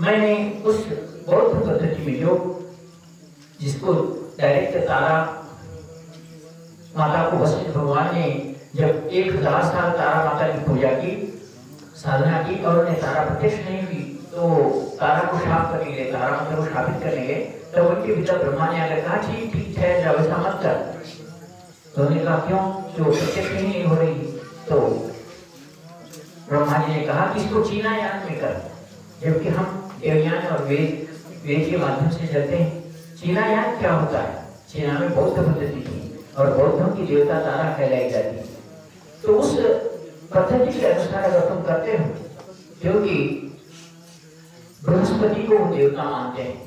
मैंने उस बौद्ध पद्धति में जो जिसको डायरेक्ट तारा माता को वशिष्ठ भगवान ने जब 1000 साल तारा माता की पूजा की, साधना की और उन्हें तारा प्रत्यक्ष नहीं हुई तो तारा को शाप करने गए, तारा माता को शापित करने गए। तो उनके पिता ब्रह्मा ने आकर कहा ठीक है जब ऐसा मत कर। तो उन्होंने कहा क्यों, जो प्रत्यक्ष ही नहीं हो रही। तो ब्रह्मा जी ने कहा कि इसको चीना यान में कर, जबकि हम देवयान और वेद के माध्यम से चलते हैं। चीना यान क्या होता है? चीना में बौद्ध पद्धति थी और बौद्धों की देवता तारा कहलाई जाती है। तो उस पद्धति के अनुसार अगर तुम करते हो, क्योंकि बृहस्पति को वो देवता मानते हैं,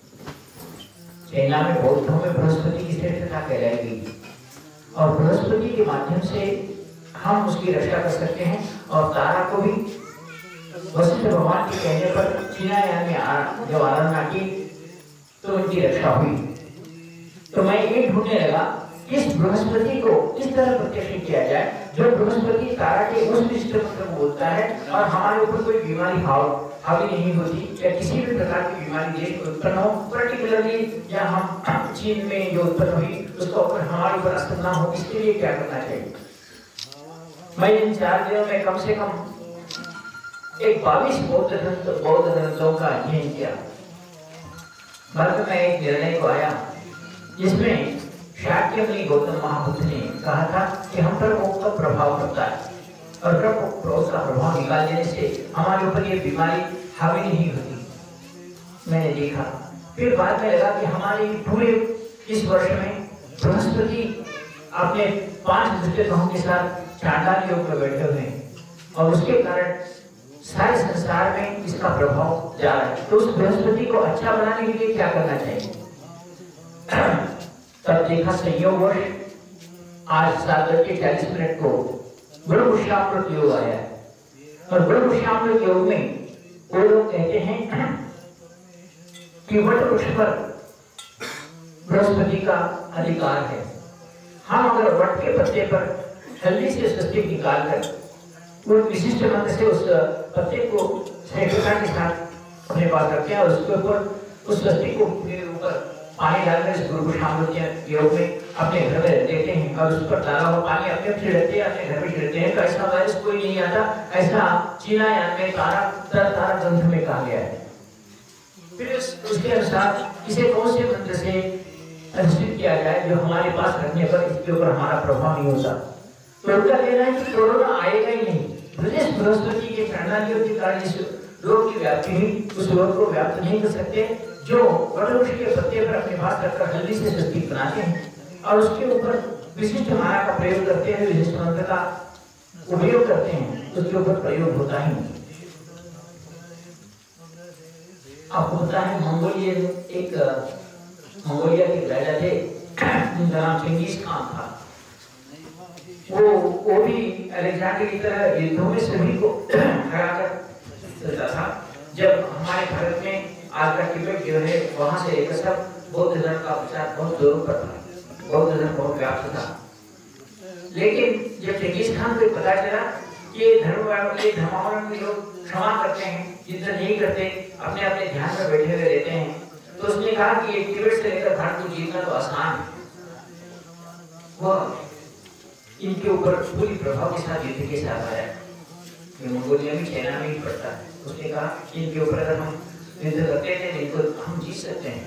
चाइना में बौद्धों में बृहस्पति की श्रेष्ठता कहलाई गई और बृहस्पति के माध्यम से हम उसकी रक्षा कर सकते हैं। और तारा को भी वशिष्ठ भगवान के कहने पर चीना यान में जब आराधना की तो उनकी रक्षा हुई। तो मैं ये ढूंढने लगा इस बृहस्पति को किस तरह प्रत्यक्ष किया जाए जो बृहस्पति तारा के उस विशिष्ट मंत्र को बोलता है और हमारे ऊपर कोई बीमारी हावी नहीं होती या किसी भी प्रकार की बीमारी देश में उत्पन्न हो, पर्टिकुलरली या हम चीन में जो उत्पन्न हुई उसका ऊपर हमारे ऊपर असर ना हो, इसके लिए क्या करना चाहिए। मैं इन 4 दिनों में कम से कम 22 बौद्ध ग्रंथों का अध्ययन किया। बाद में एक निर्णय को आया जिसमें शाक्यमुनि गौतम महाबुद्ध ने कहा था कि हम पर मोक्ष का प्रभाव पड़ता है और क्रोध का प्रभाव निकाल देने से हमारे ऊपर ये बीमारी हावी नहीं होती। मैंने देखा, फिर बाद में लगा कि हमारे पूरे इस वर्ष में बृहस्पति अपने 5 दुष्ट ग्रहों के साथ चांडाल योग में बैठे हुए हैं और उसके कारण सारे संसार में इसका प्रभाव जा रहा है। तो उस बृहस्पति को अच्छा बनाने के लिए क्या करना चाहिए। तब देखा संयोगवश आज 7:40 को ब्रह्मशामृत योग आया है और ब्रह्मशामृत योग में वो लोग कहते हैं कि वट वृक्ष पर बृहस्पति का अधिकार है। हम अगर वट के पत्ते पर हल्दी से स्वस्तिक निकालकर वो विशिष्ट मंत्र से उस पत्ते को श्रेष्ठता के साथ अपने पास रखते हैं और उसके ऊपर उस स्वस्तिक को ऊपर पानी डालकर इस ब्रह्मशामृत योग में अपने घर में देते हैं और उस पर डाला हुआ पानी अपने छिड़कते हैं, अपने घर में छिड़कते हैं। तो ऐसा वायरस कोई नहीं आता, ऐसा चीना यान में तारा ग्रंथ में कहा गया है। फिर उसके अनुसार इसे कौन से मंत्र से अधिष्ठित किया जाए जो हमारे पास रखने पर इसके ऊपर हमारा प्रभाव नहीं होता। तो उनका कहना है कि कोरोना आएगा ही नहीं। बृहस्पति के प्रणालियों के कारण इस रोग की व्याप्ति हुई, उस रोग को व्याप्त नहीं कर सकते। जो वटवृक्ष के पत्ते पर अपने पास रखकर हल्दी से स्वस्तिक बनाते हैं और उसके ऊपर विशिष्ट माला का प्रयोग करते हैं, विशिष्ट मंत्र का उपयोग करते हैं, उसके ऊपर प्रयोग होता ही नहीं। आपको पता है मंगोलिया के राजा थे जिनका नाम चंगेज खान था। वो भी अलेक्जेंडर की तरह युद्धों में सभी को हराकर चलता था। जब हमारे भारत में आज का तिब्बत जो है वहां से लेकर सब बौद्ध धर्म का प्रचार बहुत जोरों पर था, बौद्ध धर्म बहुत व्याप्त था। लेकिन जब चंगेज खान को पता चला कि धर्मावलंबी लोग क्षमा करते हैं, जितना नहीं करते अपने अपने ध्यान में बैठे हुए रहते हैं, तो उसने कहा कि ये तिब्बत से लेकर भारत को जीतना तो आसान है। वह इनके ऊपर पूरी प्रभाव के साथ युद्ध के साथ आया। मंगोलिया में चाइना में ही पड़ता है। उसने कहा इनके ऊपर अगर हम युद्ध करते थे इनको हम जीत सकते हैं।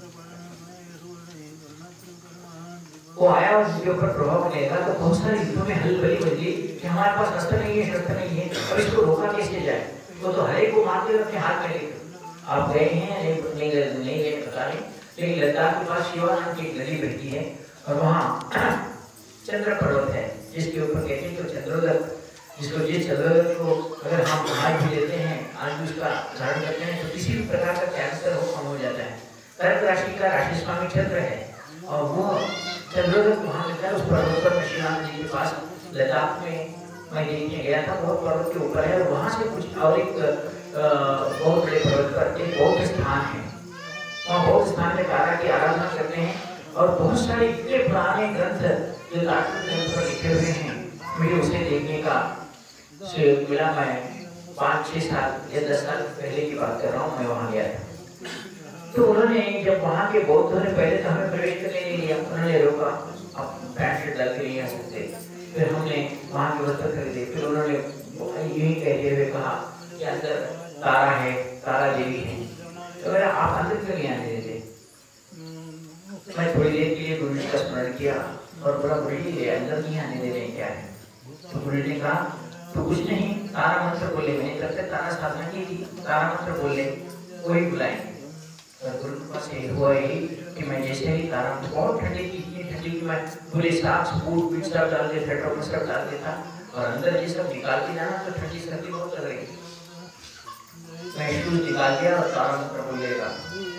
वो आया और उनके ऊपर प्रभाव पड़ेगा तो बहुत सारे युद्धों में हलबली बन गई कि हमारे पास अस्त्र नहीं है, शस्त्र नहीं है और इसको रोका कैसे जाए। वो तो हरे को मारते अपने हाथ में लेकर आप गए हैं नहीं गए पता नहीं, लेकिन लद्दाख के पास शिवा नाम की एक नदी बहती है और वहाँ चंद्र पर्वत है जिसके ऊपर कहते हैं तो चंद्रोदक, जिसको ये चंद्रोदक को अगर हम आज भी लेते हैं, आज भी उसका धारण करते हैं तो किसी भी प्रकार का कैंसर हो कम हो जाता है। कर्क राशि का राशि स्वामी चंद्र है और वो चंद्रोदक वहाँ मिलता है उस पर्वत पर। शिवानंद जी के पास लद्दाख में मैं देखने गया था, बहुत पर्वत के ऊपर है और वहाँ से कुछ और एक बहुत बड़े पर्वत पर एक बौद्ध स्थान है। वहाँ बौद्ध स्थान में तारा की आराधना करते हैं और बहुत सारे इतने पुराने ग्रंथ जो तारा ग्रंथ पर लिखे हुए हैं, मुझे उसे देखने का मिला। मैं 5-6 साल या 10 साल पहले की बात कर रहा हूँ, मैं वहाँ गया था। तो उन्होंने जब वहाँ के बौद्धों ने पहले तो हमें प्रवेश करने नहीं दिया, उन्होंने रोका, आप पैंट शर्ट डाल के नहीं आ सकते। फिर हमने वहाँ के वस्त्र खरीदे, फिर उन्होंने यही कहते हुए कहा कि अंदर तारा है, तारा देवी है। तो मेरा आप अंदर क्यों नहीं आने देते? मैं थोड़ी देर के लिए गुरु जी का स्मरण किया और बोला गुरु जी अंदर नहीं आने दे रहे क्या है? तो गुरु जी ने कहा तो कुछ नहीं, तारा मंत्र बोले, मैंने तब तक तारा साधना की थी, तारा मंत्र बोले वही बुलाएंगे। गुरु कृपा से हुआ यही कि मैं जैसे ही तारा, बहुत ठंडी थी, इतनी ठंडी कि मैं पूरे साथ बूट बीट सब डाल के स्वेटर में सब डाल के था और अंदर ये सब निकाल के जाना तो ठंडी सर्दी बहुत लग रही। मैं शूज निकाल दिया और तारा मंत्र बोलेगा।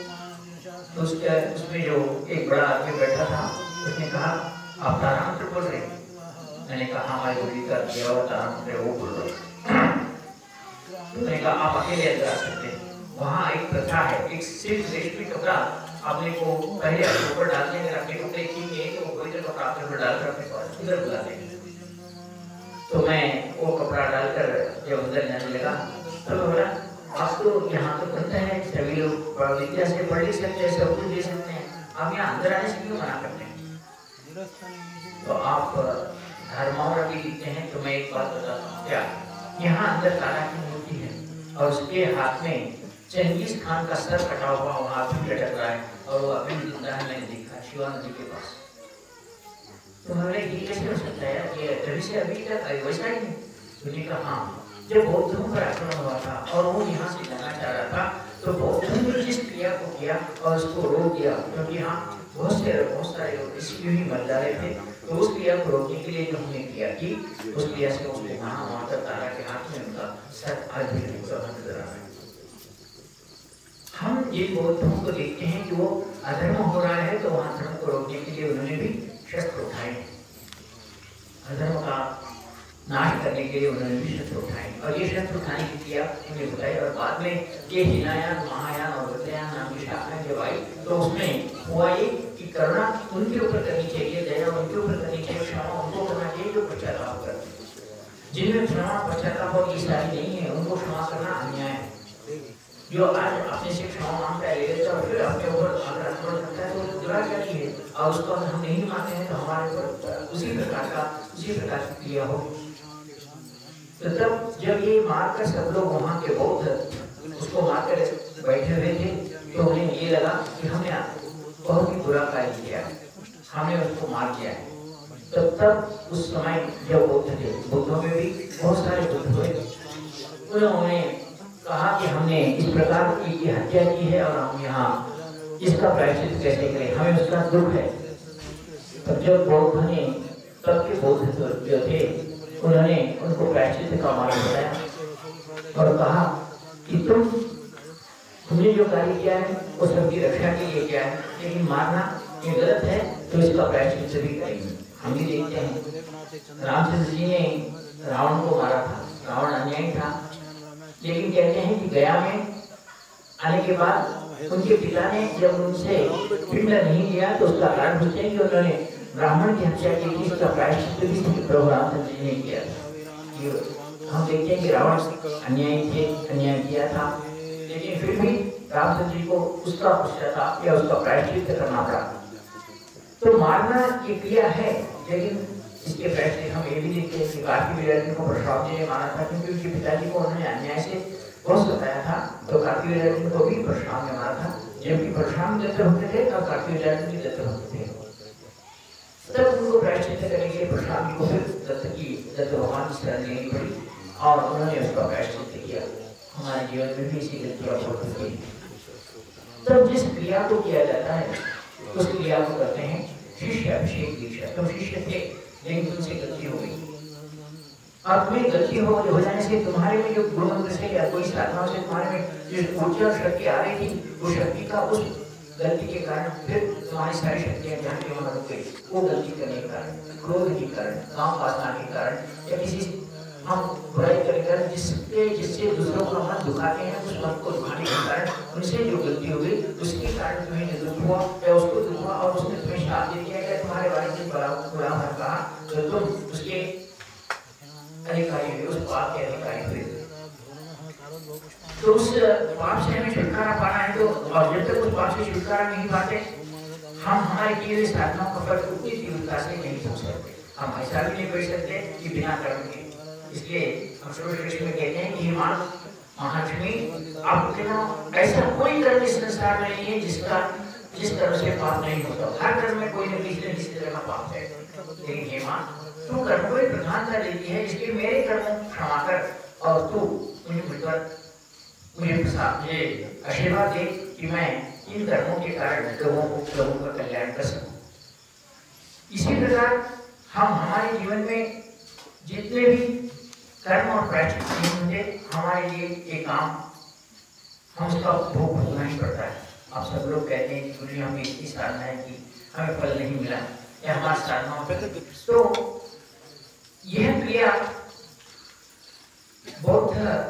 तो उसमें जो एक बड़ा आदमी बैठा था उसने कहा आप तारा मंत्र बोल रहे हैं? मैंने कहा हमारे गुरु जी का दिया हुआ तारा मंत्र वो बोल रहा हूँ। मैंने कहा आप अकेले अंदर आ सकते हैं। वहाँ एक प्रथा है, एक सिर्फ रेशमी कपड़ा आपने को पहले अपने ऊपर डालने में अपने कपड़े खींचे तो वो कोई कपड़ा अपने ऊपर डालकर अपने पास इधर बुला देंगे। तो मैं वो कपड़ा डालकर जब अंदर जाने लगा तो मैं बोला आप तो यहाँ तो बनता है, सभी लोग विद्या से पढ़ लिख सकते हैं, सब कुछ दे सकते हैं, आप यहाँ अंदर आने से क्यों मना करते हैं? तो आप धर्मावरा भी लिखते हैं। तो मैं एक बात बताता हूँ, क्या यहाँ अंदर तारा की मूर्ति है और उसके हाथ में चंगेज खान का सर कटा हुआ वहाँ भी लटक रहा है और वो अभी जिंदा है, मैंने देखा शिवा नदी के पास। तो मैंने ये कैसे हो सकता है कि तभी से अभी तक वैसा ही नहीं? उन्होंने कहा हाँ, जब बौद्धों पर आक्रमण हुआ था और वो यहाँ से जाना चाह रहा था तो बौद्धों ने जिस क्रिया को किया और उसको रोक दिया, क्योंकि यहाँ बहुत सारे लोग इसलिए ही मर जा रहे थे, तो उस क्रिया को रोकने के लिए जो हमने क्रिया की उस क्रिया से उसने कहा वहाँ पर तारा के हाथ में उनका सर आज भी नजर आ रहा है। हम जिन बौद्धों को देखते हैं कि वो अधर्म हो रहा है तो वहाँ धर्म को रोकने के लिए उन्होंने भी शस्त्र उठाए, अधर्म का नाश करने के लिए उन्होंने भी शस्त्र उठाए और ये शस्त्र उठाने की क्रिया उन्हें बताई। और बाद में ये हिनायान, महायान और वज्रयान नाम की शाखा जब आई तो उसमें हुआ ये कि करुणा उनके ऊपर करनी चाहिए, दया उनके ऊपर करनी चाहिए, क्षमा उनको करना चाहिए जो पश्चाताप करते हैं। जिनमें क्षमा पश्चाताप और ये सारी नहीं है उनको क्षमा करना अन्याय है। जो आज अपने से क्षमा मांगता है लेता और फिर अपने ऊपर अगर आक्रमण करता है तो बुरा क्या है, और उसको अगर हम नहीं मानते हैं तो हमारे ऊपर उसी प्रकार की क्रिया हो। तो तब जब ये मारकर सब लोग वहाँ के बौद्ध उसको मारकर बैठे हुए थे तो उन्हें ये लगा कि हमने बहुत ही बुरा कार्य किया, हमने उसको मार दिया है। तब उस समय जब बौद्ध थे, बुद्धों में भी बहुत सारे बुद्ध हुए, उन्होंने कहा कि हमने इस प्रकार की हत्या की है और हम यहाँ इसका प्रायश्चित कैसे करें, हमें उसका दुख है। तब जब बौद्ध ने, तब के बौद्ध जो थे उन्होंने उनको प्रायश्चित का मार्ग बताया और कहा कि तुमने जो कार्य किया है वो सबकी रक्षा के लिए किया है, लेकिन मारना ये गलत है तो इसका प्रायश्चित सभी करेंगे। हम भी देखते हैं रामचंद्र जी ने रावण को मारा था, रावण अन्यायी था, लेकिन कहते हैं कि गया में आने के बाद उनके पिता ने जब उनसे पिंड नहीं लिया तो उसका कारण पूछते हैं कि उन्होंने ब्राह्मण की हत्या की थी, इसका प्रायश्चित भी प्रभु रामचंद्र जी ने किया था। हम देखते हैं कि रावण अन्याय किया था, लेकिन फिर भी रामचंद्र जी को उसका पश्चाताप या उसका प्रायश्चित करना पड़ा। तो मारना ये क्रिया है, लेकिन इसके प्रायश्चित हम ये भी देखते हैं कि कार्तिक वीर्यार्जुन को परशुराम जी ने मारा था क्योंकि उनके पिताजी को उन्होंने अन्याय से बहुत सताया था, तो कार्तिक वीर्यार्जुन को भी परशुराम ने मारा था। जबकि परशुराम दत्त होते थे और कार्तिक वीर्यार्जुन भी दत्त होते थे, तब उनको प्रायश्चित करने के लिए परशुराम जी को फिर दत्त भगवान की शरण लेनी पड़ी और उन्होंने उसका प्रायश्चित किया। हमारे जीवन में भी इसी गलतियां हो सकती है। तब जिस क्रिया को किया जाता है उस क्रिया को करते हैं शिष्य अभिषेक दीक्षा। तुम शिष्य थे लेकिन तुमसे गलती हो गई, और तुम्हें गलती हो जाने से तुम्हारे में जो गुरु मंत्र से या कोई साधनाओं से तुम्हारे में जो ऊर्जा शक्ति आ रही थी, वो शक्ति का उस गलती के कारण फिर तुम्हारी सारी शक्तियां जहाँ की वहाँ रुक गई। वो गलती करने के कारण, क्रोध के कारण, काम वासना के कारण या किसी हम बुराई करने के कारण जिससे दूसरों का मन दुखाते हैं, उस मन को दुखाने के कारण उनसे जो गलती हो गई उसके कारण तुम्हें दुख हुआ या उसको दुख हुआ और उसने तुम्हें श्राप दे दिया या तुम्हारे बारे में बुरा भर कहा तो तुम उसके अधिकारी हुए, उस पाप के अधिकारी हुए। तो उस पाप से हमें छुटकारा पाना है, तो और जब तक उस पाप से छुटकारा नहीं पाते हम हमारे किए हुए साधनों का फल उतनी तीव्रता से नहीं पहुँच सकते। हम ऐसा भी नहीं कर सकते कि बिना कर्म के। इसलिए हम सर्वश्रेष्ठ में कहते हैं कि महालक्ष्मी आप ऐसा कोई कर्म इस संसार में नहीं है जिस तरह से पाप नहीं होता। हर कर्म में कोई न किसी तरह का पाप है। लेकिन हे माँ, तू कर्म को प्रधानता देती है, इसलिए मेरे कर्म क्षमा कर और तू मुझे आशीर्वाद दे कि मैं इन कर्मों के कारण लोगों का कल्याण कर सकूं। इसी प्रकार हम हमारे जीवन में जितने भी कर्म और प्रायश्चित नहीं होंगे, हमारे लिए एक काम हम उसका भोग भोगना ही पड़ता है। आप सब लोग कहते हैं कि गुरु हमें इतनी साधनाएं की, हमें फल नहीं मिला, या हमारी साधनाओं पर तो यह क्रिया बौद्ध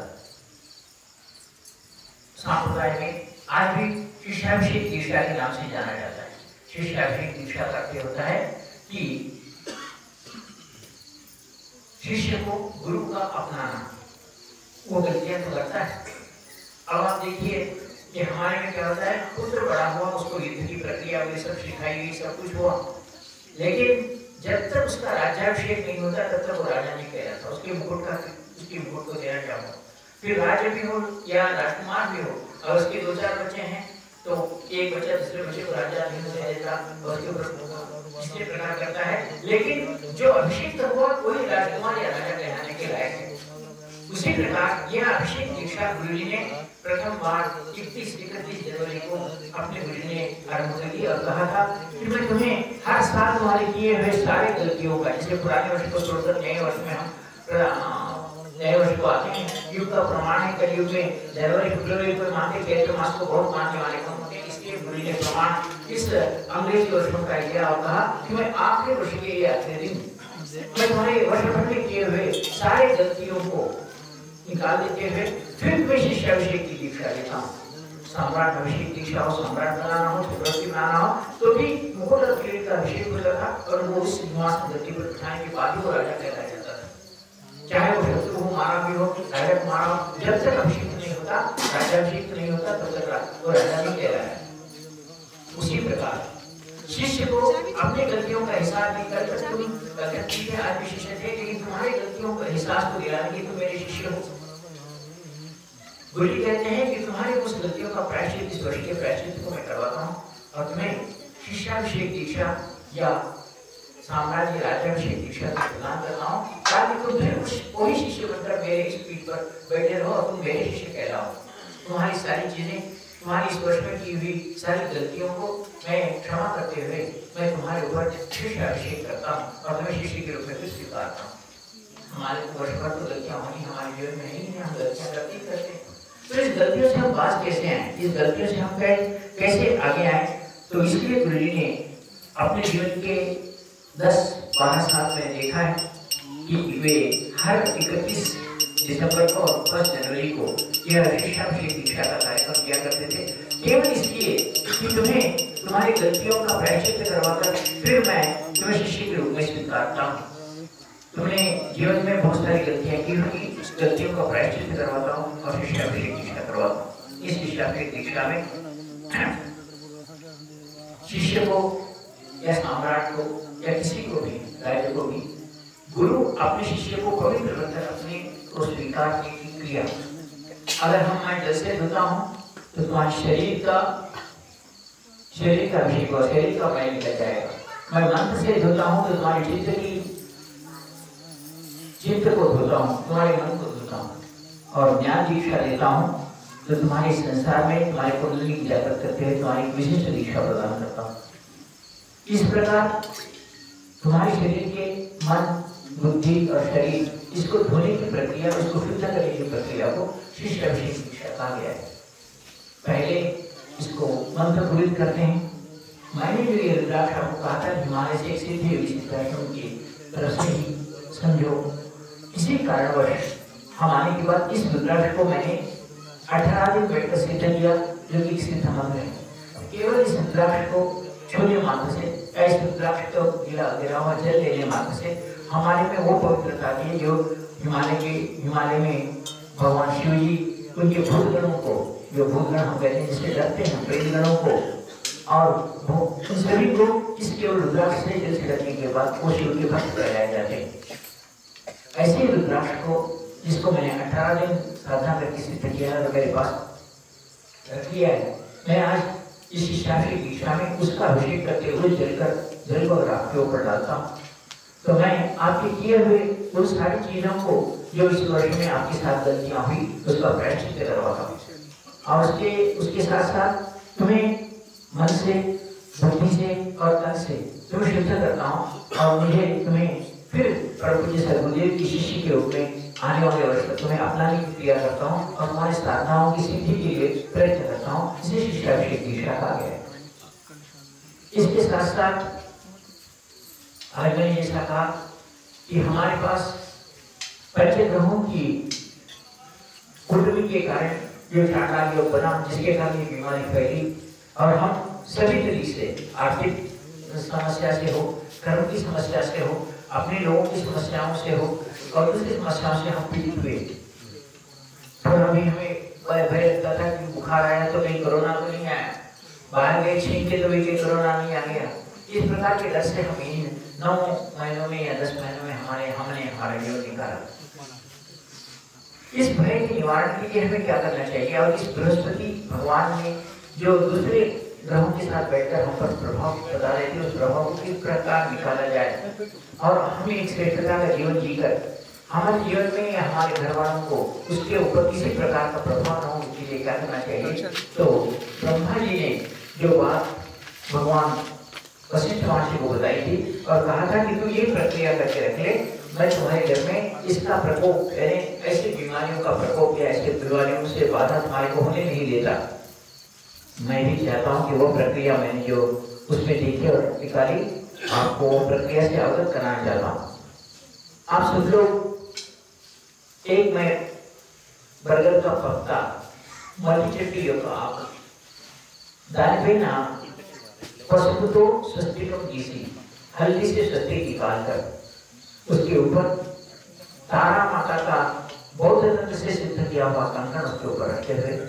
संप्रदाय में आज भी शिष्याभिषेक दीक्षा के नाम से जाना जाता है। शिष्याभिषेक दीक्षा का अर्थ होता है कि शिष्य को गुरु का अपनाना। वो गलतियां तो करता है। अब आप देखिए कि हमारे में क्या होता है, पुत्र बड़ा हुआ, उसको युद्ध की प्रक्रिया ये सब सिखाई गई, सब कुछ हुआ, लेकिन जब तक उसका राज्याभिषेक नहीं होता तब तक वो राजा नहीं कहलाता। उसके मुकुट को देना क्या होगा। फिर राज्य भी हो या राजकुमार भी हो, और उसके 2-4 बच्चे हैं तो एक बच्चा दूसरे बच्चे को राजा नहीं होने देता, उसके ऊपर इसके प्रकार करता है। लेकिन जो अभिषेक हुआ वही राजकुमार या राजा कहलाने के लायक है। उसी प्रकार यह अभिषेक दीक्षा गुरु जी ने प्रथम बार 31 जनवरी को अपने गुरु जी ने आरंभ कर दिया और कहा था कि मैं तुम्हें हर साल तुम्हारे किए हुए सारे गलतियों का, जैसे पुराने वर्ष को छोड़कर नए वर्ष में हम नए वर्ष को आते हैं, युग का प्रमाण है। कलयुग में जनवरी फरवरी को मानते, चैत्र मास को बहुत मानने वाले कम होते हैं। इसलिए गुरु ने प्रमाण इस अंग्रेजी वर्षों का दिया और कहा कि मैं आखिरी वर्ष के ये आखिरी दिन मैं तुम्हारे वर्ष भर में किए हुए सारे गलतियों को निकाल देते हुए फिर मैं शिष्याभिषेक की दीक्षा लेता हूँ। सम्राट अभिषेक दीक्षा हो, सम्राट बनाना हो, चक्रवर्ती बनाना हो, तो भी मुकुट और किरीट का अभिषेक होता था और वो उस सिंहासन गद्दी पर बिठाने के बाद वो राजा कहलाया जाता था। चाहे वो शत्रु को मारा भी हो, राजा को मारा हो, जब तक अभिषेक नहीं होता, राज्याभिषेक नहीं होता, तब तक वो राजा नहीं कहलाया। उसी प्रकार शिष्य को अपने गलतियों का एहसास नहीं कर, तुम ठीक है आज भी शिष्य थे, लेकिन तुम्हारी गलतियों का एहसास को दिलाने के तुम मेरे शिष्य हो। गुरु जी कहते हैं कि तुम्हारी उस गलतियों का प्रायश्चित, इस वर्ष के प्रायश्चित को मैं करवाता हूँ और तुम्हें शिष्याभिषेक दीक्षा या साम्राज्य राज्याभिषेक दीक्षा प्रदान करता हूँ, ताकि तुम फिर वही शिष्य बनकर मेरे इस पीठ पर बैठे रहो और तुम मेरे शिष्य कहलाओ। तुम्हारी सारी चीजें, तुम्हारी इस वर्ष में की हुई सारी गलतियों को मैं क्षमा करते हुए मैं तुम्हारे ऊपर शिष्याभिषेक करता हूँ और तुम्हें शिष्य के रूप में फिर स्वीकारता हूँ। हमारे वर्ष भर तो गलतियां होनी हमारे जीवन में नहीं है, हम गलतियां करते हैं। तो इस गलतियों से हम बात कैसे आए, इस गलतियों से हम कैसे आगे आए, तो इसलिए गुरु जी ने अपने जीवन के 10-12 साल में देखा है कि वे हर 31 दिसंबर को और 1 जनवरी को यह शिष्याभिषेक दीक्षा का कार्यक्रम किया करते थे, केवल इसलिए कि तुम्हें तुम्हारी गलतियों का प्रायश्चित करवाकर फिर मैं तुम्हें शिष्य के रूप में स्वीकारता हूँ। तुमने जीवन में बहुत सारी गलतियां की होंगी, उस गलतियों का प्रायश्चित करवाता हूँ और शिष्याभिषेक दीक्षा करवाता हूँ। इस शिष्याभिषेक दीक्षा में शिष्य को या सम्राट को या किसी को भी, राजा को भी, गुरु अपने शिष्य को पवित्र बनकर अपने को स्वीकारने की क्रिया। अगर मैं जल से धोता हूँ तो तुम्हारे शरीर का अभिषेक और शरीर का मैल निकल जाएगा। मैं मंत्र से धोता हूँ तो तुम्हारी चित्त को धोता हूँ, तुम्हारे मन को धोता हूँ, और ज्ञान दीक्षा देता हूँ तो तुम्हारे संसार में तुम्हारे कुंडली की जागृत करते हुए तुम्हारी विशिष्ट दीक्षा प्रदान करता हूँ। इस प्रकार तुम्हारे शरीर के मन, बुद्धि और शरीर, इसको धोने की प्रक्रिया, इसको शुद्ध करने की प्रक्रिया को शिष्याभिषेक दीक्षा कहा गया है। पहले इसको मंत्र पुरित करते हैं। मैंने जो ये रुद्राक्ष आपको कहा था, हिमालय से एक सिद्धि विशिष्टाश्रम की तरफ से ही समझो। इसी कारणवश हम आने के बाद इस रुद्राक्ष को मैंने 18 दिन बैठकर सिद्ध किया, जो कि सिद्ध मंत्र है। केवल इस रुद्राक्ष को छूने मात्र से, इस रुद्राक्ष को गिरा हुआ जल लेने मात्र से हमारे में वो पवित्रता थी जो हिमालय में भगवान शिव जी उनके भूतगणों को, जो भूतगण हम कहते हैं जिससे डरते हैं, प्रेतगणों को, और उन सभी को इस केवल रुद्राक्ष से जल छिड़कने के बाद वो शिव के भक्त कहलाए जाते हैं। ऐसे ही रुद्राक्ष को, जिसको मैंने 18 दिन साधना करके सिद्ध किया है और मेरे पास रख लिया है, मैं आज इस शास्त्रीय दीक्षा में उसका अभिषेक करते हुए जल को राख के ऊपर डालता हूँ। तो मैं आपके किए हुए उन सारी चीजों को जो इस वर्ष में आपके साथ गलतियां हुई उसका प्रायश्चित करवाता हूँ, और उसके साथ साथ तुम्हें मन से, बुद्धि से और तन से तुम्हें शुद्ध करता हूँ, और मुझे तुम्हें फिर परम पूज्य सद्गुरुदेव की शिष्य के रूप में आने वाले वर्ष तक तुम्हें अपनाने की क्रिया करता हूँ और तुम्हारी साधनाओं की सिद्धि के लिए प्रयत्न करता हूँ। इसे शिष्याभिषेक दीक्षा कहा गया है। इसके साथ साथ आज मैंने ऐसा कहा कि हमारे पास पंचग्रहों की कुंडली के कारण जो चांडाल योग बना, जिसके कारण ये बीमारी फैली, और हम सभी तरीके से आर्थिक समस्या से हो, कर्म की समस्या से हो, अपने लोगों की समस्याओं से हो और दूसरी समस्याओं से हम पीड़ित हुए। तो अभी हमें भय लगता था कि बुखार आया तो कहीं कोरोना तो नहीं आया, बाहर गए छीन के तो कहीं कोरोना नहीं आ गया। इस प्रकार के डर से हम इन 9 महीनों में या 10 महीनों में हमने हमारा जीवन निकाला। इस भय के निवारण के लिए हमें क्या करना चाहिए, और इस बृहस्पति भगवान ने जो दूसरे ग्रहों के साथ बैठकर हम पर प्रभाव बता रहे थे, उस प्रभाव को किस प्रकार निकाला जाए और हम एक श्रेष्ठता का जीवन जीकर हमारे जीवन में या हमारे घर वालों को उसके ऊपर किसी प्रकार का प्रभाव न हो, उसके लिए क्या करना चाहिए। तो ब्रह्मा जी ने जो बात भगवान वशिष्ठ महर्षि को बताई थी और कहा था कि तू ये प्रक्रिया करके रख ले, मैं तुम्हारे घर में इसका प्रकोप, ऐसी बीमारियों का प्रकोप या ऐसे बीमारियों से बाधा तुम्हारे को होने नहीं देता। मैं भी चाहता हूँ कि वो प्रक्रिया मैंने जो उसमें देखी और निकाली, आपको वो प्रक्रिया से अवगत कराना चाहता हूँ। आप सब लोग एक मैं बरगद का पत्ता मल्टीचट्टी का आप दानपेना पशुतो स्वस्तिकम जीसी हल्दी से स्वस्तिक निकाल कर उसके ऊपर तारा माता का बौद्ध तंत्र से सिद्ध किया हुआ कंकण उसके ऊपर रखते हुए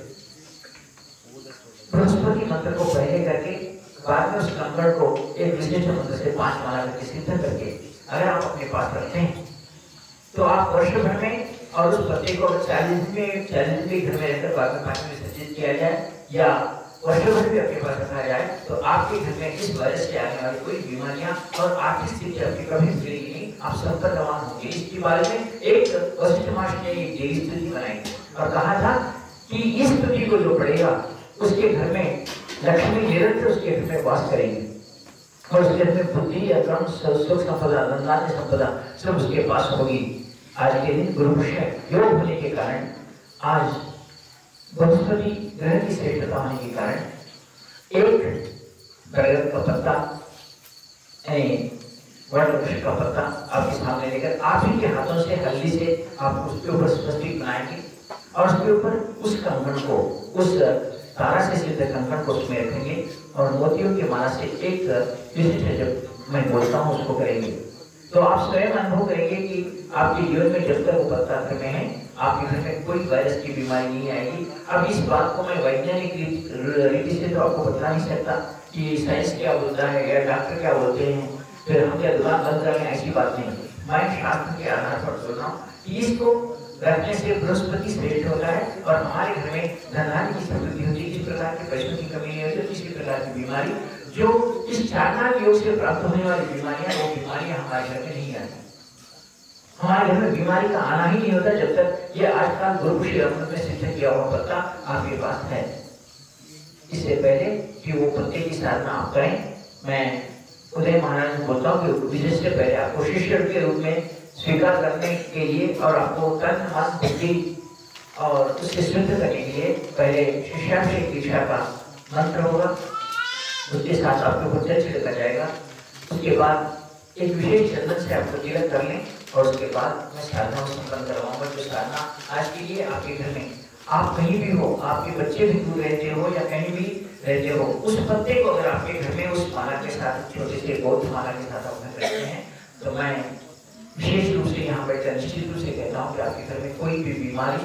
बृहस्पति मंत्र को पहले करके बाद में उस कंकड़ को एक विशिष्ट मंत्र से 5 माला करके सिद्ध करके अगर आप अपने पास रखते हैं तो आप वर्ष भर में, और उस पत्ते को 40 दिन घर में रहकर बाद में पानी में सचित किया जाए या वर्ष भर भी अपने पास रखा जाए, तो आपके घर में इस वायरस से आने वाली कोई बीमारियां और आर्थिक स्थिति आपकी कभी बिगड़ेगी नहीं, आप संकटवान होंगे। इसके बारे में एक वशिष्ठ महर्षि ने एक देवी स्तुति बनाई और कहा था कि इस स्तुति को जो पढ़ेगा उसके घर में लक्ष्मी निरंतर उसके घर में वास करेंगे और उसके घर में बुद्धि या कर्म सुख संपदा धनधान्य संपदा सब उसके पास होगी। आज के दिन गुरु योग होने के कारण, आज बृहस्पति ग्रह की श्रेष्ठता होने के कारण एक बरगद का पत्ता वट वृक्ष का पत्ता आपके सामने लेकर आप ही के हाथों से हल्दी से आप उसके ऊपर स्वस्तिक बनाएंगे और उसके ऊपर उस कंकण को, उस तारा से सिद्ध कंकण को उसमें रखेंगे और मोतियों की माला से एक विशिष्ट जब मैं बोलता हूँ उसको करेंगे। तो आप स्वयं अनुभव करेंगे कि आपके जीवन में जब तक वो पत्ता घर में है आपके घर में कोई वायरस की बीमारी नहीं आएगी। अब इस बात को मैं वैज्ञानिक रीति से तो आपको बता नहीं सकता कि साइंस क्या बोलता है या डॉक्टर क्या बोलते हैं, फिर हम क्या दुकान बंद करें, ऐसी बात नहीं। मैं शास्त्र के आधार पर बोल रहा हूँ कि इसको रखने से बृहस्पति श्रेष्ठ होता है और हमारे घर में धनधान्य की समृद्धि होती है। किसी प्रकार के पैसों की कमी नहीं होती, किसी प्रकार की बीमारी जो इस चांडाल योग से प्राप्त होने वाली बीमारियां, वो बीमारियां हमारे घर में नहीं आती। हमारे घर में बीमारी का आना ही नहीं होता जब तक ये आजकल गुरु श्री अमृत में सिद्ध किया हुआ पत्ता आपके पास है। इससे पहले कि वो पत्ते की साधना आप करें, मैं उदय महाराज बोलता हूँ कि विशेष से पहले आपको शिष्य के रूप में स्वीकार करने के लिए और आपको तन मन बुद्धि और उससे शुद्ध करने के लिए पहले शिष्याभिषेक दीक्षा का मंत्र होगा, उसके साथ आपके ऊपर जल छिड़का जाएगा। उसके बाद एक विशेष चंदन से आपको तिलक कर लें और उसके बाद मैं साधना को संपन्न करवाऊंगा। जो साधना आज के लिए आपके घर में, आप कहीं भी हो, आपके बच्चे भी दूर रहते हो या कहीं भी रहते हो, उस पत्ते को अगर आपके घर में उस माला के साथ, छोटे से बौद्ध माला के साथ आप घर रखते हैं, तो मैं विशेष रूप से यहाँ बैठकर निश्चित रूप से कहता हूँ कि आपके घर में कोई भी बीमारी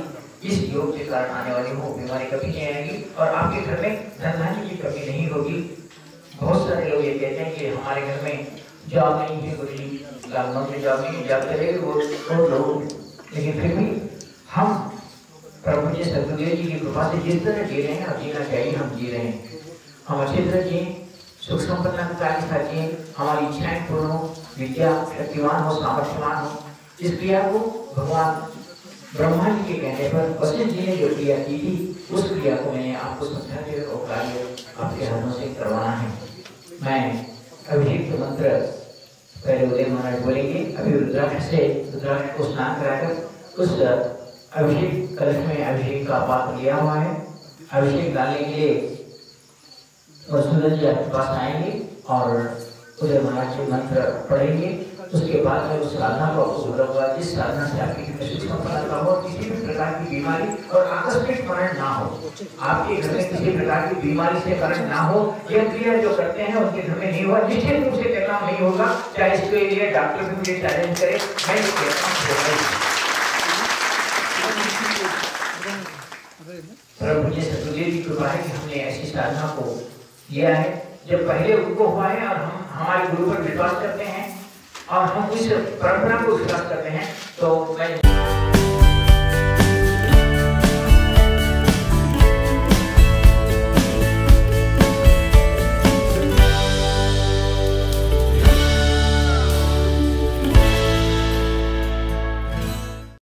इस योग के कारण आने वाली वो बीमारी कभी नहीं आएगी और आपके घर में धन धान्य की कमी नहीं होगी। बहुत सारे लोग ये कहते हैं कि हमारे घर में जॉब नहीं है, गुरुजी लॉकडाउन में जॉब नहीं है, जॉब चलेगी वो लोग, लेकिन फिर भी हम प्रभु जी सतगुरुदेव जी की कृपा से जिस तरह जी रहे हैं और जीना चाहिए हम जी रहे हैं। हम अच्छी तरह जिए, सुख संपन्नता के साथ जिए, हमारी इच्छाएं पूर्ण हो, विद्या शक्तिवान हो, सामर्थ्यवान हो। इस क्रिया को भगवान ब्रह्मा जी के कहने पर वशिष्ठ जी ने जो क्रिया की थी, उस क्रिया को मैंने आपको समझा के और कार्य आपके हाथों से करवाना है। मैं अभिषेक मंत्र पहले उदय महाराज बोलेंगे, अभी रुद्राक्ष को स्नान कराकर उस अभिषेक कलश में अभिषेक का पात्र लिया हुआ है। अभिषेक डालने के लिए सूरज जी आपके पास आएंगे और उदय महाराज जी मंत्र पढ़ेंगे। उसके बाद में उस साधना को आपको बोलूंगा, जिस साधना से आपकी सुख संपन्नता हो, किसी भी प्रकार की बीमारी और आकस्मिक मरण ना हो, आपके घर में किसी प्रकार की बीमारी से मरण ना हो। यह क्रिया जो करते हैं उनके घर में नहीं हुआ, निश्चित रूप से कहना नहीं होगा, चाहे इसके लिए डॉक्टर भी मुझे चैलेंज करे, मैं ये कहता हूँ। प्रभु जी सतगुरुदेव की कृपा है कि हमने ऐसी साधना को किया है, जब पहले उनको हुआ है और हम हमारे गुरु पर विश्वास करते हैं और हम इस परंपरा को विश्वास करते हैं। तो मैं